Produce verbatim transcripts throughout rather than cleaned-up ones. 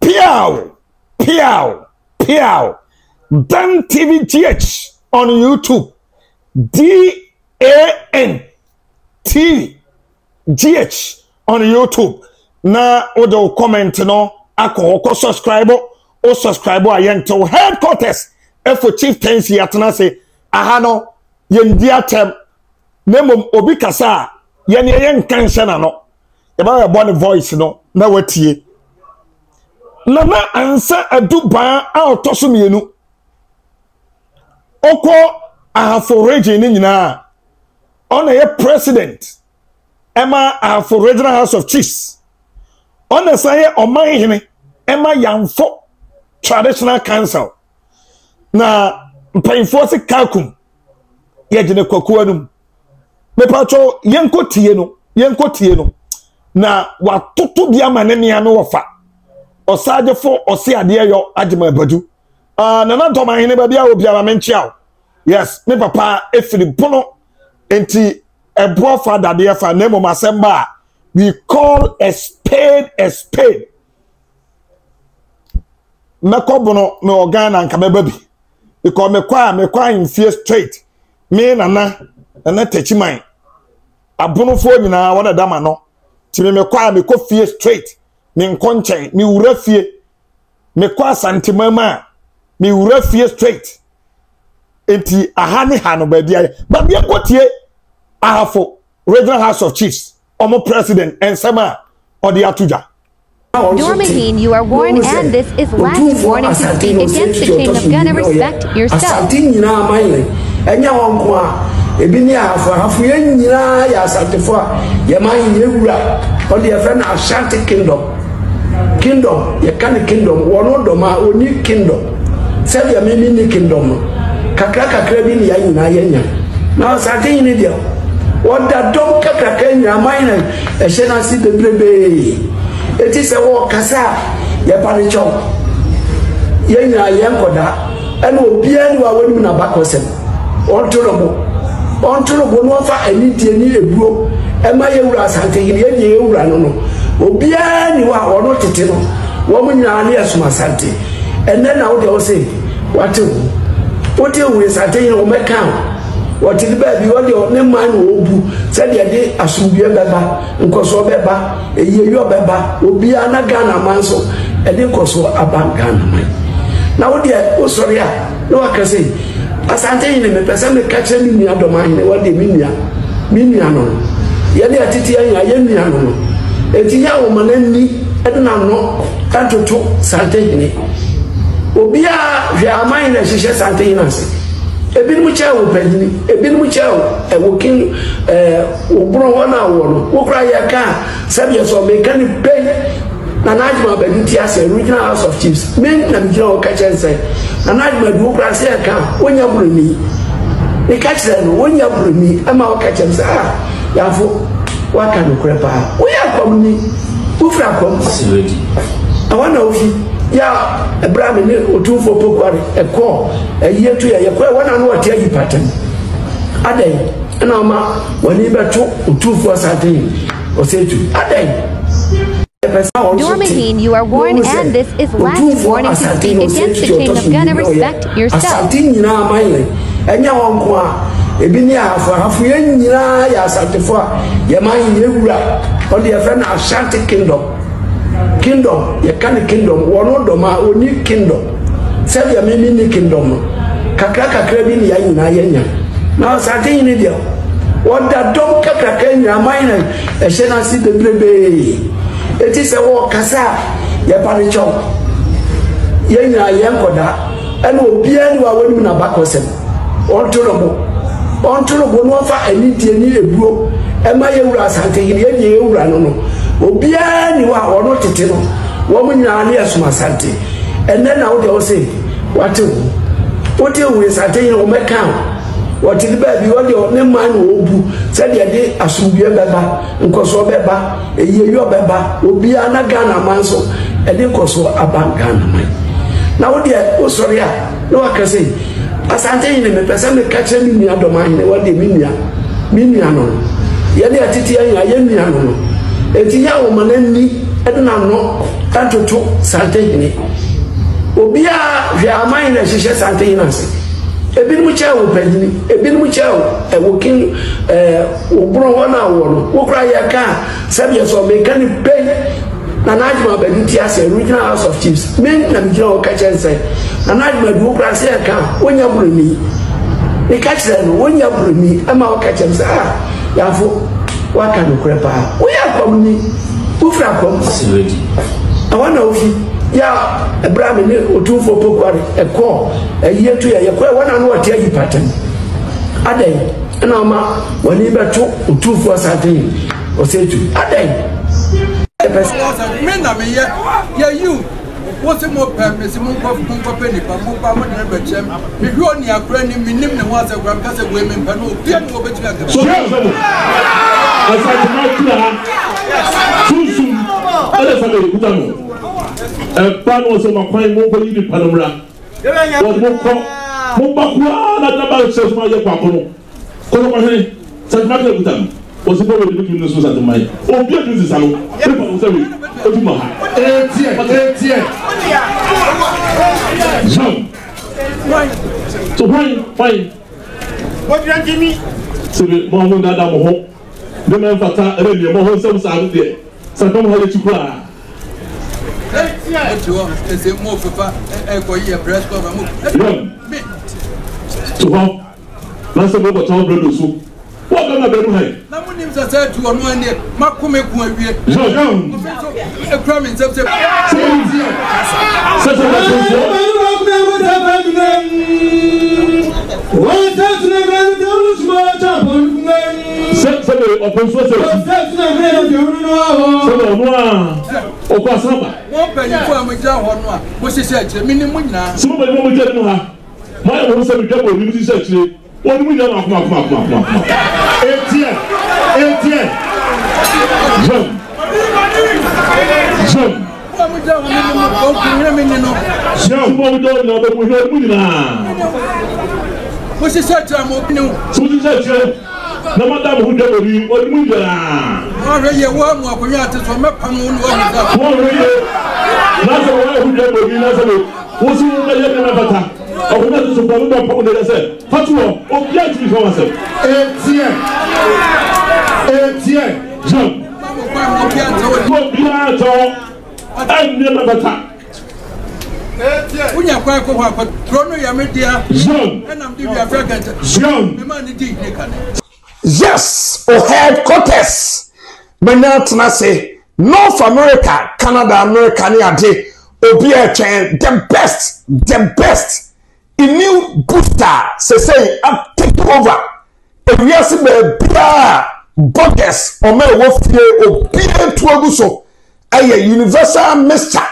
Piao, Piao, Piao. Dan T V G H on YouTube. D A N T G H on YouTube. Na odo comment no ako ko subscribe o subscribe ayento headquarters efo chieftains yatena se aha no yendi atem nemom obi kasa ye ne yen kanse na no e ba bo voice no na watie na na ansa aduban a otoso mienu oko Ahafo region ni nyina ona ye president ema Ahafo regional house of chiefs ona say oman hene ema yamfo traditional council na mpanyfo se kakum ye gene kwaku anum me pacho yenko tie no yenko tie no na watoto bia manenia no wofa osagefo ose ade yo agema badu ah na na Dormaahene ba bia obi ama menchiao yes me papa efiri bono enti ebo fa dade fa na mo masemba we call a spade a spade nakobono me organa nka bebabi because me kwa me kwa in fear straight me nana na techiman abono fo nyina wona dama no ti me kwa me ko fear straight me nkonchen me wura fie me kwa santimama me wura fie straight enti ahane hano ba bia ba bia kotie Ahafo regional house of chiefs omo president and sama odi atuja. Dormaahene, you are warned, and this is last warning to speak against the chain of gun and respect yourself. Ebi ni Ahafo Ahafo ye nyina ya asatefo ye man ye wura o de fe na Ashanti kingdom kingdom ye kan kingdom wono do ma oni kingdom se ya me ni kingdom kakra kakra bi ni ya nyina ye nya na Asante ni dia wonda dom kakra kakra nya man na e she na si bebrebe eti se wo kasa ye pare cho ye nya ye nkoda e na obi ani wa woni na bakosem on torobo on to go no fa ani die ni ebuo e ma ye wura Asante ye ye ye wura no no obia ni wa ono tete no wo mu nyana ne asuma Asante enne na wo de wo say wate wo wote wo Asante ye wo meka wote de ba bi wo de ne man wo bu se de de asumbie beba nkoso beba eye yo beba obia na Ghana manso e de nkoso aban Ghana man na wo de wo sori a no akase Asante yine me pesa me kache mi nua Dormaahene wode mi nua mi nua no ye de atiti ya ye nua no enti ya wo manani e de na no tantoto Asante yine obi a hwe aman na hihye Asante yine ase ebi mu cha wo panini ebi mu cha wo e wo kin eh wo bro wona wo no wo kra ye ka sabe so me kan pay na najma ba duti ase regional house of chiefs men na mi jira o kache nse na najma du kra se ka wonya burumi e kache no wonya burumi ama o kache nse ah yafo waka no kra pa woya komni ufra kom ready awana ofi ya Abraham ne Otumfuo pokware eko eyetu ya yeko wana no wate ayi pattern adai na ma wani beto Otumfuo Asante osetu adai. Dormaahene, you are warned, and this is last warning to speak against the chain of gun and respect yourself. Asante nyina amaile enya wonko a ebi ni Ahafo Ahafo ye nyina ya asatefo ye man ye wura o de fe na Ashanti kingdom kingdom ye kan kingdom wono do ma oni kingdom se ya me ni kingdom kakra kakra bi ni ya nyina ye nya na Asante nyina dia wonda dom kakra kakra nya amaile e she na si bebrebe eti se wo kasa ye pare cho ye nya ye nkoda e no obia ni wa woni na bakosem on torobo on torobo no fa ani tie ni ebuo e ma ye wura Asante ye ye wura no no obia ni wa ono tete no wo mu nya ne asuma Asante enne na wo de wo say wate wo wote wo Asante ye wo meka wote de ba bi wo de ne man wo bu se de de asumbie beba nkoso beba eye yo beba obia na Ghana manso e de nkoso aban Ghana man na wo de wo sori a no akase Asante yine me pesa me kache mi nua Dormaahene wo de mi nua mi nua no ye de atiti ya ye nua no enti ya wo manani ɛdena no tatoto santehene obia hwɛ aman na hyehyɛ santehene ase ebinom kyɛ wo panyini ebinom kyɛ wo ɛwokin ɛɛ obro hɔ na wo no wo kra yɛ ka sɛbia so meka ne pɛn na najma bɛdi ti ase regional house of chiefs men na megyina wo ka kyɛn sɛ na najma du wo kra sɛ yɛ ka wonya buroni ne ka kyerɛ no wonya buroni ama wo ka kyɛn sɛ ah yafo waka no kra pa wo yɛ akɔm ni wo fra akɔm siredi awana ofi ya Abraham ne Otumfuo pokware ekọ eyi to ya yekọ wana no wate ayi pattern adai na ma wani beto Otumfuo asante o setu adai me na me ye ye you what mo pe me si mo ko ko pe ni pa mo pa mo na be chem me hwe oni akra ni minim ne ho asa gram ka se we me mpa no obi ani wo betu aga so asante ma kula sunsun ala fa le kutamo e pano so makwai mo ko yi panomra wo mo ko mo ba kwa na na ba se so ye kwa kono kono ko he sa ma ke butam o se ko we bi tunu so sa to mai o bi tunu sa no e pa o se we o tu ma ha e tie e tie jom so fine fine what you want me se mo mo da da mo ho de me fata e le mo ho se sa no de sa ko mo ha le chukwa tu vois c'est moi papa e ko yi press club mo tu vois là c'est bon quand on veut le sou what gonna be do hey na mo nim sa sa tu ono ani makome ku awie jean jean e kra me nsep sep ça ça va c'est c'est le Otumfuo c'est c'est le noir o kwa samba won panyi fo amja ho no a mo hyehyɛ akyire mini mu nyina so mo mo mo jɛ no ha mo ya mo se mi dabo ni mi hyehyɛ akyire o ni mu nyina akoma akoma akoma akoma etie etie jom jom mo amja ho mini mu ko ku nyina mini no jom mo do na be mo hye mu nyina mo hyehyɛ akyire mo ni so mo hyehyɛ akyire na madam hu dabo ni o ni mu nyina o re ye wo mu akonya ate so mepam no wo mu za o re ye na so wo hu dabo ni na so wo si mo ye na bata o ko na so ko do pa ko de se fatu o bia ti fo wa se etie etie jom mo kwa mo bia ate wo bia to an ne na bata unya kwa ko kwa krono ya media jom enam di bia fragant jom me man di ne kan. Yes, or headquarters. Benatna say North America, Canada, America, ni ade obi a chain the best, the best. A new booster say say up take over. If we are see the buggers or me wo fie obi to aguso. Aye universal mister,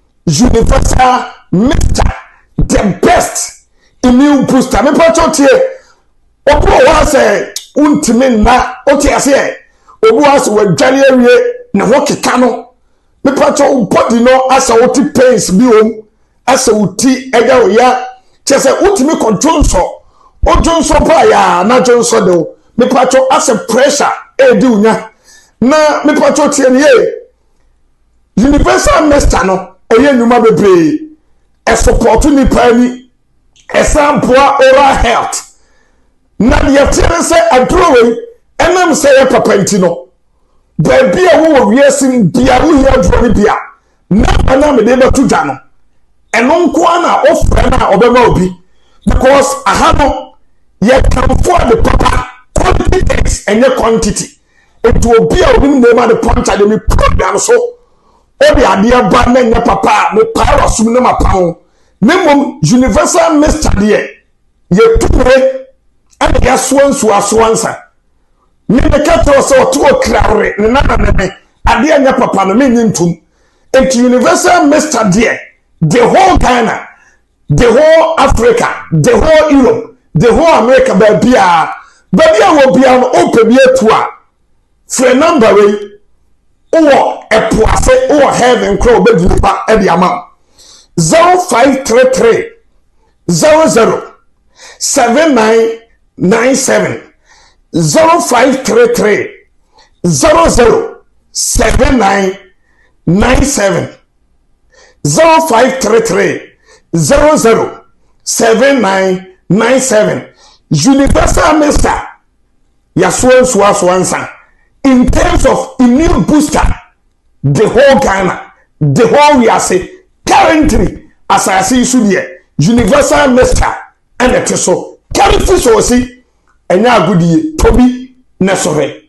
universal mister, the best. A new booster. Me pacho tie. Obo wa say untime na oti ase obu aso wadware awie na ho keka no me pacho body no asa oti pains bi om asa uti ega oya chese utime control so ojo so pa ya na jo so de me pacho asa pressure e di unya na me pacho tie ne ye universal master no eye nyuma bebre e support ni pa ni e sampoa oral health na ye tere se adrowe enam se ye papa ntino baby a wo wiesim bia wo hia adrowe bia na ana me de betu dwa no eno nko ana ofre na obema obi because aha no ye can for the papa quantity and your quantity it will be a win name the punch and me program so obi ade ba na nya papa me power sum na mapao nemom universal mister de ye tuwe and ya swan swa swansa me me kato so to okrawre ne na na me ade anya papa no me nyintum et universal mister there the whole Ghana the whole Africa the whole Europe the whole America baby a baby a wo bia no open bi etua free number we o epoase o heaven crow be di pa e di ama zero five three three zero zero seven nine nine seven zero five three three zero zero seven nine nine seven zero five three three zero zero seven nine nine seven. Universal Mister Yaswan Swaswansa. In terms of immune booster, the whole Ghana, the whole Yase, currently, as I see you here, Universal Mister and the Teso, currently so see, and now good Toby Nesore.